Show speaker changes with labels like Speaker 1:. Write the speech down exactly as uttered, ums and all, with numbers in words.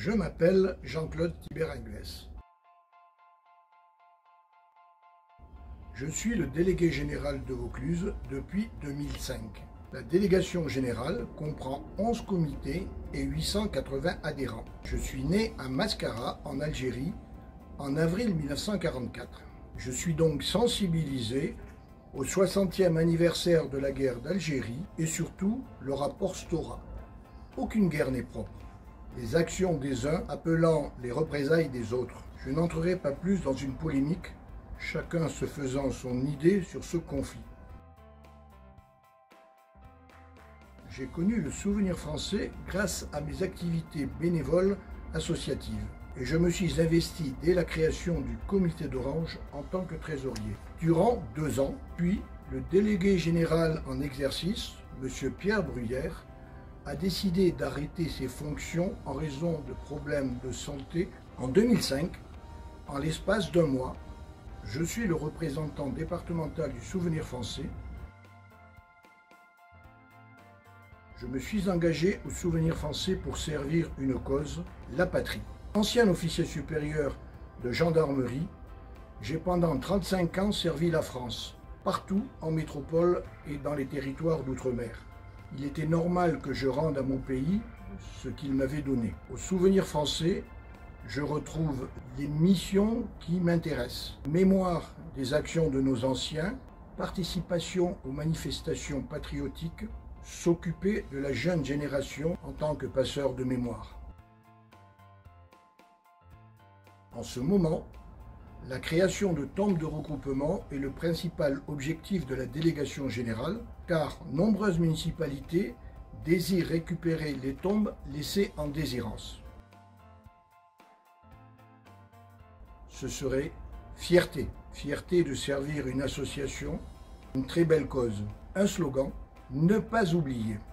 Speaker 1: Je m'appelle Jean-Claude Thibert-Anglès. Je suis le délégué général de Vaucluse depuis deux mille cinq. La délégation générale comprend onze comités et huit cent quatre-vingts adhérents. Je suis né à Mascara, en Algérie, en avril mille neuf cent quarante-quatre. Je suis donc sensibilisé au soixantième anniversaire de la guerre d'Algérie et surtout le rapport Stora. Aucune guerre n'est propre. Les actions des uns appelant les représailles des autres. Je n'entrerai pas plus dans une polémique, chacun se faisant son idée sur ce conflit. J'ai connu le Souvenir français grâce à mes activités bénévoles associatives et je me suis investi dès la création du comité d'Orange en tant que trésorier. Durant deux ans, puis le délégué général en exercice, M. Pierre Bruyère, a décidé d'arrêter ses fonctions en raison de problèmes de santé. En deux mille cinq, en l'espace d'un mois, je suis le représentant départemental du Souvenir français. Je me suis engagé au Souvenir français pour servir une cause, la patrie. Ancien officier supérieur de gendarmerie, j'ai pendant trente-cinq ans servi la France, partout en métropole et dans les territoires d'outre-mer. Il était normal que je rende à mon pays ce qu'il m'avait donné. Au Souvenir français, je retrouve les missions qui m'intéressent. Mémoire des actions de nos anciens, participation aux manifestations patriotiques, s'occuper de la jeune génération en tant que passeur de mémoire. En ce moment, la création de tombes de regroupement est le principal objectif de la délégation générale, car nombreuses municipalités désirent récupérer les tombes laissées en déshérence. Ce serait fierté, fierté de servir une association, une très belle cause. Un slogan, ne pas oublier.